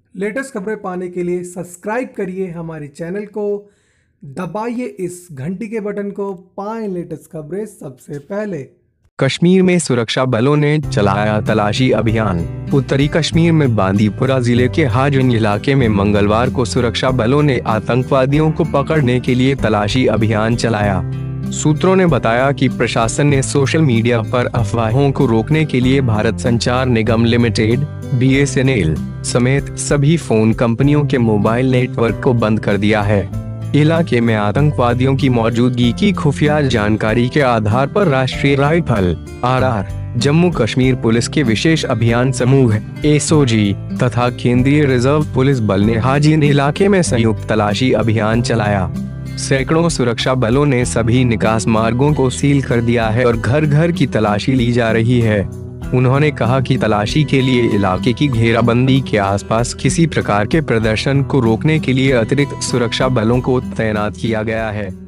Latest खबरें पाने के लिए सब्सक्राइब करिए हमारे चैनल को, दबाइए इस घंटी के बटन को, पाएं लेटेस्ट खबरें सबसे पहले। कश्मीर में सुरक्षा बलों ने चलाया तलाशी अभियान। उत्तरी कश्मीर में बांदीपुरा जिले के हाजिन इलाके में मंगलवार को सुरक्षा बलों ने आतंकवादियों को पकड़ने के लिए तलाशी अभियान चलाया। सूत्रों ने बताया कि प्रशासन ने सोशल मीडिया पर अफवाहों को रोकने के लिए भारत संचार निगम लिमिटेड (BSNL) समेत सभी फोन कंपनियों के मोबाइल नेटवर्क को बंद कर दिया है। इलाके में आतंकवादियों की मौजूदगी की खुफिया जानकारी के आधार पर राष्ट्रीय rifle (RR), Jammu Kashmir police के विशेष अभियान समूह (SOG) तथा केंद्रीय रिजर्व पुलिस बल ने हाजिन इलाके में संयुक्त तलाशी अभियान चलाया। सैकड़ों सुरक्षा बलों ने सभी निकास मार्गों को सील कर दिया है और घर घर की तलाशी ली जा रही है। उन्होंने कहा कि तलाशी के लिए इलाके की घेराबंदी के आसपास किसी प्रकार के प्रदर्शन को रोकने के लिए अतिरिक्त सुरक्षा बलों को तैनात किया गया है।